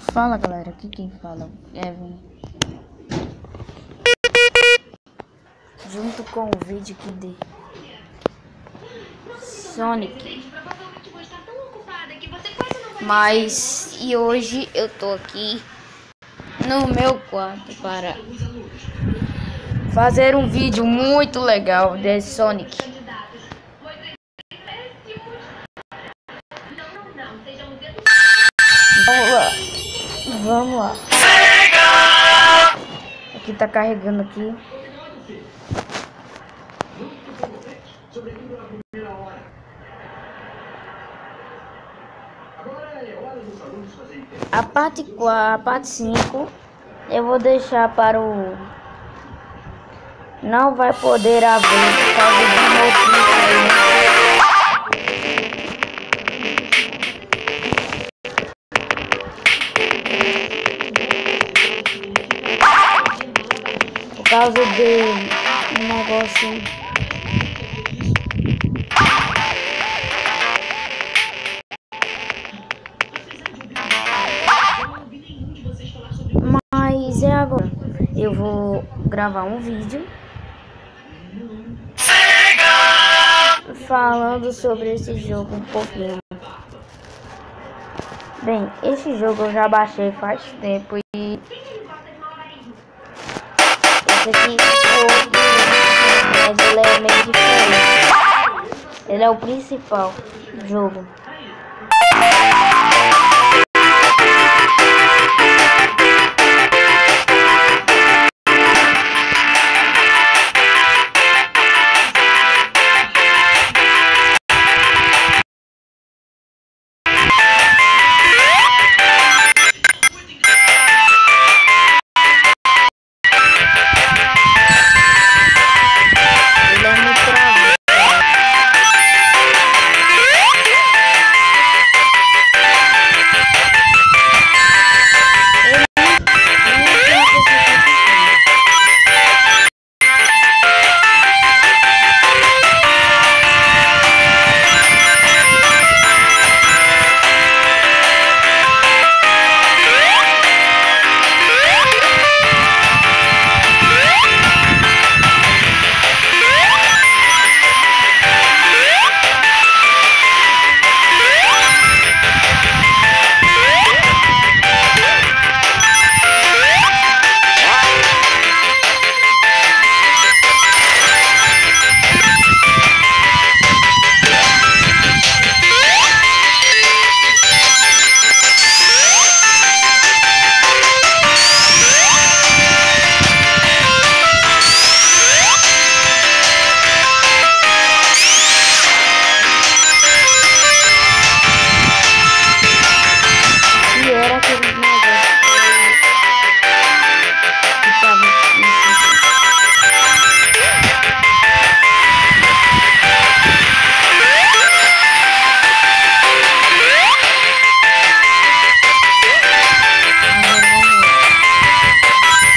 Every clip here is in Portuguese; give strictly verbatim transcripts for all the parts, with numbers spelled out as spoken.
Fala galera, aqui quem fala é Evan, junto com o vídeo aqui de Sonic. Mas e hoje eu tô aqui no meu quarto para fazer um vídeo muito legal de Sonic. Vamos lá, vamos lá. Aqui tá carregando aqui. A parte quatro, a parte cinco, eu vou deixar para o... Não vai poder haver por causa do motivo aí. Por causa de um negócio. Mas é agora. Eu vou gravar um vídeo falando sobre esse jogo um pouquinho. Bem, esse jogo eu já baixei faz tempo e esse aqui mas ele é meio diferente. Ele é o principal jogo.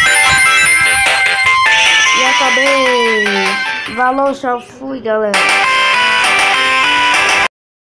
Valeu, tchau, fui, galera.